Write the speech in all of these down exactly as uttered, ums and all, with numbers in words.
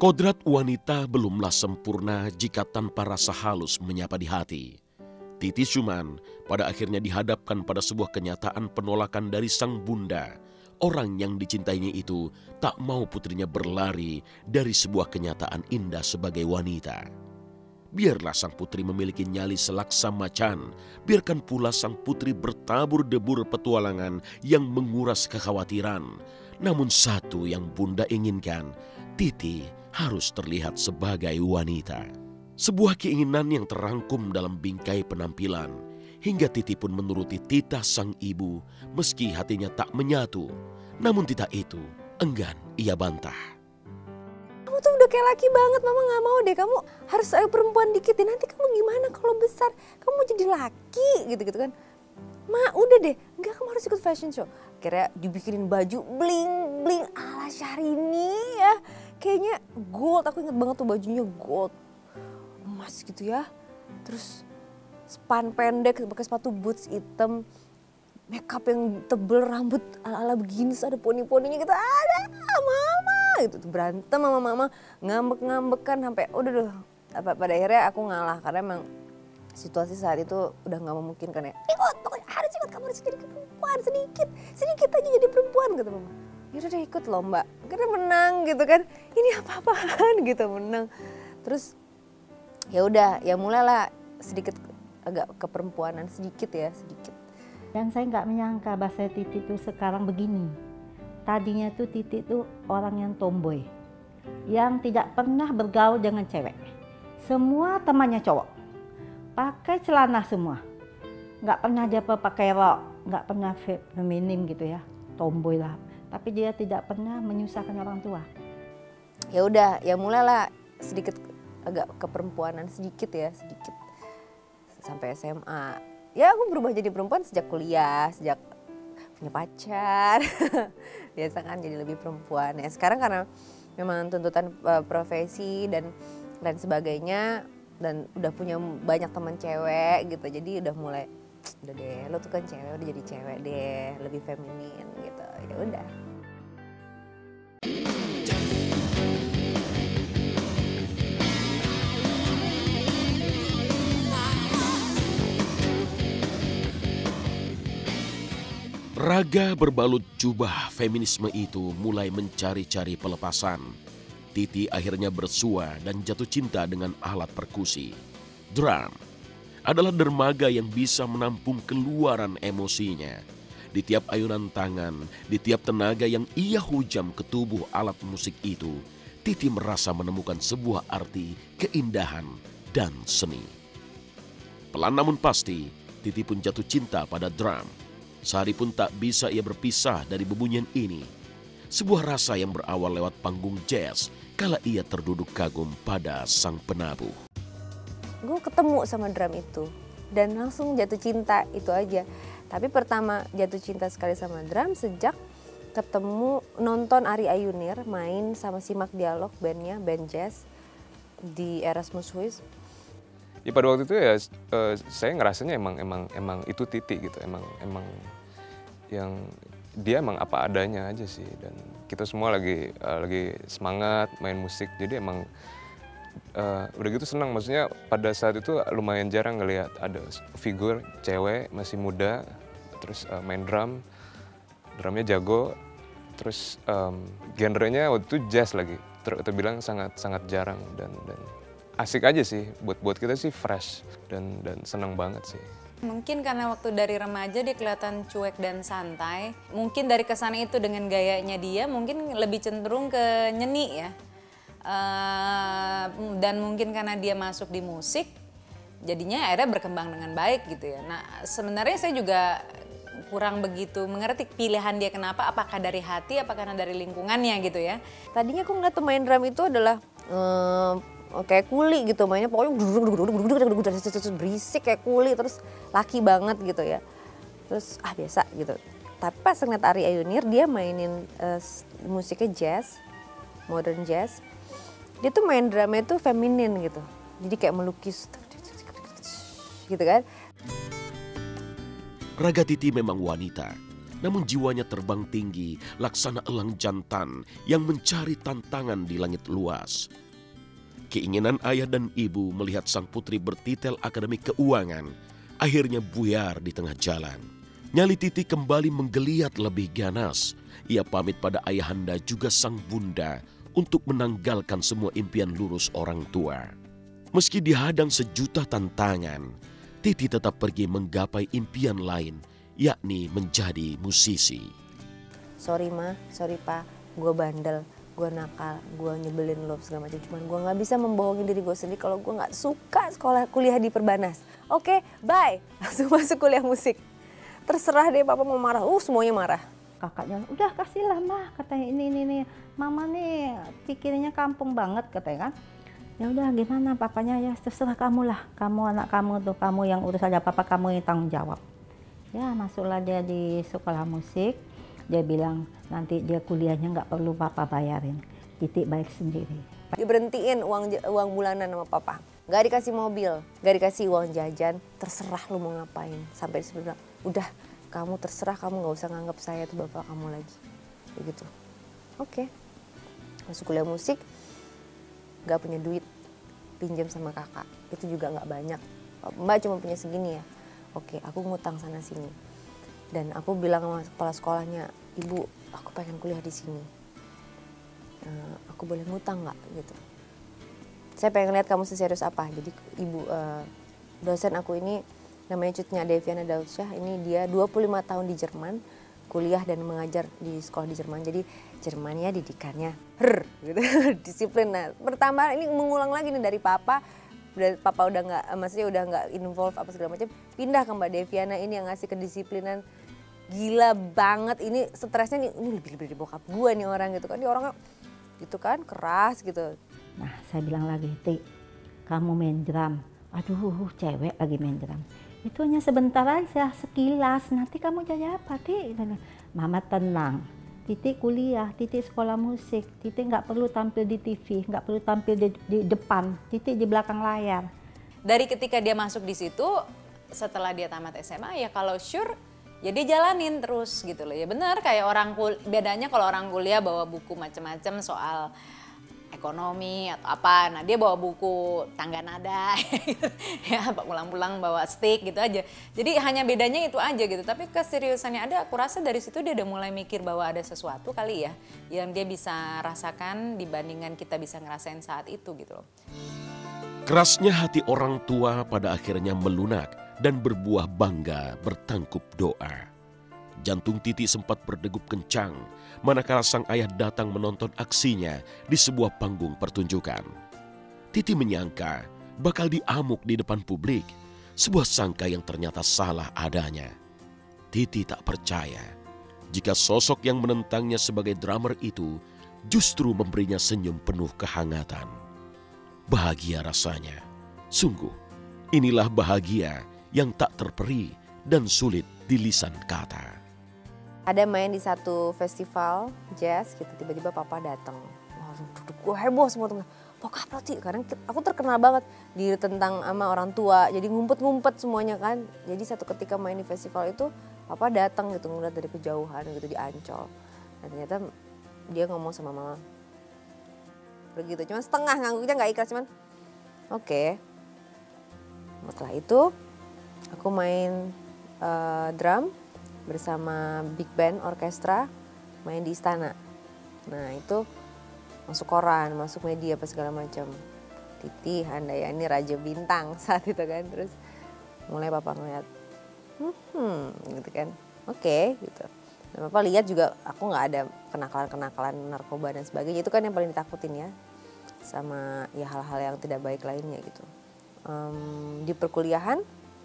Kodrat wanita belumlah sempurna jika tanpa rasa halus menyapa di hati. Titi Sjuman pada akhirnya dihadapkan pada sebuah kenyataan penolakan dari sang bunda. Orang yang dicintainya itu tak mau putrinya berlari dari sebuah kenyataan indah sebagai wanita. Biarlah sang putri memiliki nyali selaksa macan, biarkan pula sang putri bertabur debur petualangan yang menguras kekhawatiran. Namun satu yang bunda inginkan, Titi harus terlihat sebagai wanita. Sebuah keinginan yang terangkum dalam bingkai penampilan, hingga Titi pun menuruti titah sang ibu meski hatinya tak menyatu. Namun titah itu enggan ia bantah. Kamu tuh udah kayak laki banget, mama gak mau deh. Kamu harus ada perempuan dikit deh, nanti kamu gimana kalau besar? Kamu mau jadi laki gitu-gitu kan. Ma udah deh, enggak, kamu harus ikut fashion show. Akhirnya dibikinin baju bling-bling ala Syahrini ya. Kayaknya gold, aku inget banget tuh bajunya gold. Emas gitu ya. Terus span pendek, pakai sepatu boots hitam. Makeup yang tebel, rambut ala-ala begini, ada poni-poninya gitu. Ada, mama gitu. Berantem sama mama, ngambek-ngambekan sampai udah deh. Pada akhirnya aku ngalah karena emang situasi saat itu udah gak memungkinkan ya. Ikut, pokoknya harus ikut, kamu harus jadi perempuan sedikit. Sedikit aja jadi perempuan gitu mama. Yaudah deh ikut lomba, karena menang gitu kan. Ini apa-apaan gitu menang. Terus ya udah, ya mulailah sedikit agak keperempuanan sedikit ya, sedikit. Dan saya nggak menyangka bahasa Titi itu sekarang begini. Tadinya tuh Titi itu orang yang tomboy, yang tidak pernah bergaul dengan cewek. Semua temannya cowok, pakai celana semua. Nggak pernah dia pakai rok, nggak pernah feminim gitu ya, tomboy lah. Tapi dia tidak pernah menyusahkan orang tua. Ya udah, ya mulailah sedikit agak keperempuanan sedikit ya, sedikit. Sampai S M A. Ya aku berubah jadi perempuan sejak kuliah, sejak punya pacar. Biasa kan jadi lebih perempuan. Ya sekarang karena memang tuntutan uh, profesi dan dan sebagainya, dan udah punya banyak teman cewek gitu. Jadi udah mulai, udah deh, lo tuh kan cewek, udah jadi cewek deh, lebih feminin gitu. Ya udah. Raga berbalut jubah feminisme itu mulai mencari-cari pelepasan. Titi akhirnya bersua dan jatuh cinta dengan alat perkusi. Drum adalah dermaga yang bisa menampung keluaran emosinya. Di tiap ayunan tangan, di tiap tenaga yang ia hujam ke tubuh alat musik itu, Titi merasa menemukan sebuah arti, keindahan, dan seni. Pelan namun pasti, Titi pun jatuh cinta pada drum. Sehari pun tak bisa ia berpisah dari bebunyian ini. Sebuah rasa yang berawal lewat panggung jazz kala ia terduduk kagum pada sang penabuh. Gue ketemu sama drum itu dan langsung jatuh cinta, itu aja. Tapi pertama jatuh cinta sekali sama drum sejak ketemu nonton Ari Ayunir main sama Simak Dialog, bandnya, band jazz di Erasmus Swiss. Ya pada waktu itu ya uh, saya ngerasanya emang emang emang itu Titi gitu, emang emang yang dia emang apa adanya aja sih, dan kita semua lagi uh, lagi semangat main musik, jadi emang uh, udah gitu senang. Maksudnya pada saat itu lumayan jarang ngelihat ada figur cewek masih muda terus uh, main drum, drumnya jago, terus um, genrenya waktu itu jazz lagi, ter terbilang sangat sangat jarang dan dan asik aja sih, buat buat kita sih fresh dan dan senang banget sih. Mungkin karena waktu dari remaja dia kelihatan cuek dan santai. Mungkin dari kesan itu dengan gayanya dia mungkin lebih cenderung ke nyeni ya. Uh, dan mungkin karena dia masuk di musik, jadinya akhirnya berkembang dengan baik gitu ya. Nah sebenarnya saya juga kurang begitu mengerti pilihan dia kenapa, apakah dari hati, apakah karena dari lingkungannya gitu ya. Tadinya aku ngeliat main drum itu adalah uh, kayak kuli gitu, mainnya pokoknya berisik kayak kuli, terus laki banget gitu ya. Terus ah biasa gitu. Tapi pas ngeliat Ari Ayunir dia mainin uh, musiknya jazz, modern jazz. Dia tuh main drumnya tuh feminin gitu. Jadi kayak melukis gitu kan. Raga Titi memang wanita, namun jiwanya terbang tinggi, laksana elang jantan yang mencari tantangan di langit luas. Keinginan ayah dan ibu melihat sang putri bertitel akademik keuangan akhirnya buyar di tengah jalan. Nyali Titi kembali menggeliat lebih ganas. Ia pamit pada ayahanda juga sang bunda untuk menanggalkan semua impian lurus orang tua. Meski dihadang sejuta tantangan, Titi tetap pergi menggapai impian lain, yakni menjadi musisi. Sorry ma, sorry pa, gue bandel, gue nakal, gue nyebelin lo segala macam. Cuman gue nggak bisa membohongin diri gue sendiri kalau gue nggak suka sekolah kuliah di Perbanas. Oke, bye, langsung masuk kuliah musik. Terserah deh papa mau marah, uh semuanya marah. Kakaknya, udah kasihlah mah, katanya ini ini nih, mama nih pikirnya kampung banget katanya kan. Ya udah gimana papanya, ya terserah kamu lah, kamu anak kamu tuh, kamu yang urus aja, papa kamu yang tanggung jawab. Ya masuklah dia di sekolah musik, dia bilang nanti dia kuliahnya nggak perlu papa bayarin, Titik baik sendiri. Diberhentiin uang uang bulanan sama papa, nggak dikasih mobil, nggak dikasih uang jajan, terserah lu mau ngapain. Sampai disebut bilang, udah kamu terserah, kamu nggak usah nganggap saya tuh bapak kamu lagi, begitu. Oke, masuk kuliah musik, nggak punya duit, pinjam sama kakak, itu juga nggak banyak. Mbak cuma punya segini ya. Oke, aku ngutang sana sini. Dan aku bilang sama kepala sekolahnya, ibu, aku pengen kuliah di sini. Uh, aku boleh ngutang nggak gitu? Saya pengen lihat kamu seserius apa. Jadi ibu uh, dosen aku ini namanya Cutnya Deviana Daudsyah. Ini dia dua puluh lima tahun di Jerman, kuliah dan mengajar di sekolah di Jerman. Jadi Jerman ya didikannya, her, gitu, disiplin. Nah, pertama ini mengulang lagi nih dari papa. Udah, papa udah nggak, maksudnya udah nggak involve apa segala macam, pindah ke Mbak Deviana ini yang ngasih kedisiplinan gila banget. Ini stresnya nih, ini lebih-lebih dari bokap gue nih orang gitu kan, dia orangnya gitu kan keras gitu. Nah saya bilang lagi, Ti, kamu main drum, aduh cewek lagi main drum, itu hanya sebentar aja, sekilas, nanti kamu jadi apa, Ti? Mama tenang, Titik kuliah, Titik sekolah musik, Titik nggak perlu tampil di T V, nggak perlu tampil di, di depan, Titik di belakang layar. Dari ketika dia masuk di situ, setelah dia tamat S M A ya kalau sure, ya dia jalanin terus gitu loh. Ya benar kayak orang kul, bedanya kalau orang kuliah bawa buku macam-macam soal ekonomi atau apa, nah dia bawa buku tangga nada, ya pulang-pulang bawa stick gitu aja. Jadi hanya bedanya itu aja gitu. Tapi keseriusannya ada, aku rasa dari situ dia udah mulai mikir bahwa ada sesuatu kali ya yang dia bisa rasakan dibandingkan kita bisa ngerasain saat itu gitu loh. Kerasnya hati orang tua pada akhirnya melunak dan berbuah bangga bertangkup doa. Jantung Titi sempat berdegup kencang manakala sang ayah datang menonton aksinya di sebuah panggung pertunjukan. Titi menyangka bakal diamuk di depan publik, sebuah sangka yang ternyata salah adanya. Titi tak percaya jika sosok yang menentangnya sebagai drummer itu justru memberinya senyum penuh kehangatan. Bahagia rasanya. Sungguh, inilah bahagia yang tak terperi dan sulit di lisan kata. Ada main di satu festival jazz gitu, tiba-tiba papa datang. Langsung duduk, gue heboh semua temen. Bokap lo Ti, karena aku terkenal banget di tentang sama orang tua. Jadi ngumpet-ngumpet semuanya kan. Jadi satu ketika main di festival itu, papa datang gitu ngeliat dari kejauhan gitu di Ancol. Nah ternyata dia ngomong sama mama. Begitu, cuma setengah ngangguknya gak ikhlas, cuman oke. Okay. Setelah itu aku main uh, drum bersama big band orkestra, main di istana. Nah itu masuk koran, masuk media apa segala macam. Titi Handayani Raja Bintang saat itu kan. Terus mulai papa ngeliat, hmm gitu kan, oke okay, gitu. Dan papa lihat juga aku nggak ada kenakalan-kenakalan narkoba dan sebagainya. Itu kan yang paling ditakutin ya, sama ya hal-hal yang tidak baik lainnya gitu. Um, di perkuliahan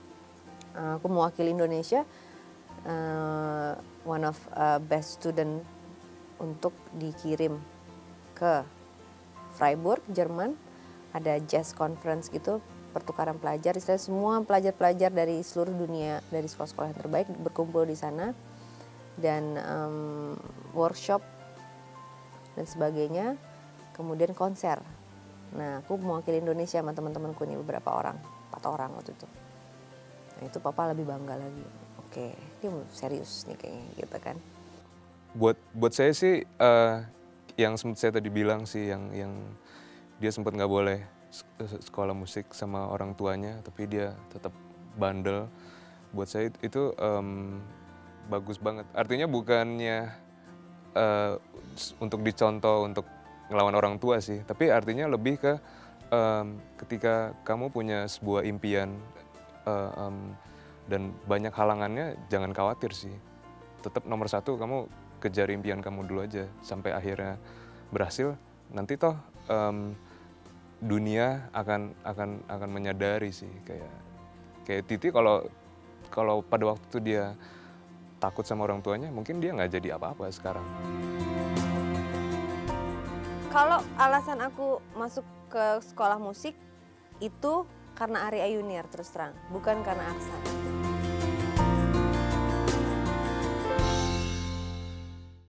aku mewakili Indonesia. Uh, one of uh, best student untuk dikirim ke Freiburg, Jerman. Ada jazz conference gitu, pertukaran pelajar. Istilahnya semua pelajar-pelajar dari seluruh dunia, dari sekolah-sekolah yang terbaik berkumpul di sana. Dan um, workshop dan sebagainya. Kemudian konser. Nah aku mewakili Indonesia sama teman-temanku nih, beberapa orang, empat orang waktu itu. Nah itu papa lebih bangga lagi. Oke. Okay. dia mau serius nih kayaknya gitu kan. Buat buat saya sih uh, yang sempat saya tadi bilang sih yang yang dia sempat nggak boleh sekolah musik sama orang tuanya, tapi dia tetap bandel. Buat saya itu um, bagus banget. Artinya bukannya uh, untuk dicontoh untuk ngelawan orang tua sih, tapi artinya lebih ke um, ketika kamu punya sebuah impian uh, um, dan banyak halangannya, jangan khawatir sih. Tetap nomor satu kamu kejar impian kamu dulu aja sampai akhirnya berhasil. Nanti toh um, dunia akan akan akan menyadari sih, kayak kayak Titi kalau kalau pada waktu itu dia takut sama orang tuanya, mungkin dia nggak jadi apa-apa sekarang. Kalau alasan aku masuk ke sekolah musik itu karena Ari Ayuniar terus terang, bukan karena Aksan.